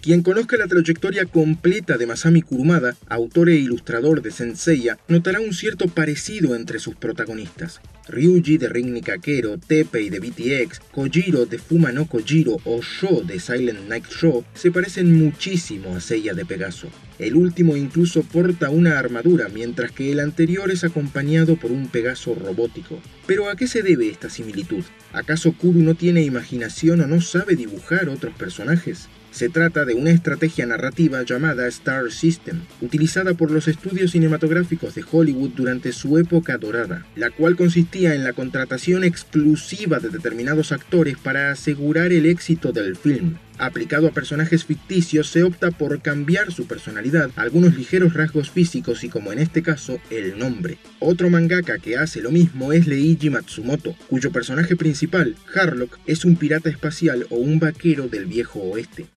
Quien conozca la trayectoria completa de Masami Kurumada, autor e ilustrador de Saint Seiya, notará un cierto parecido entre sus protagonistas. Ryuji de Rin Kakero, Teppei de BTX, Kojiro de Fuma no Kojiro o Sho de Silent Night Show se parecen muchísimo a Seiya de Pegaso. El último incluso porta una armadura, mientras que el anterior es acompañado por un Pegaso robótico. ¿Pero a qué se debe esta similitud? ¿Acaso Kuru no tiene imaginación o no sabe dibujar otros personajes? Se trata de una estrategia narrativa llamada Star System, utilizada por los estudios cinematográficos de Hollywood durante su época dorada, la cual consistía en la contratación exclusiva de determinados actores para asegurar el éxito del film. Aplicado a personajes ficticios, se opta por cambiar su personalidad, algunos ligeros rasgos físicos y, como en este caso, el nombre. Otro mangaka que hace lo mismo es Leiji Matsumoto, cuyo personaje principal, Harlock, es un pirata espacial o un vaquero del viejo oeste.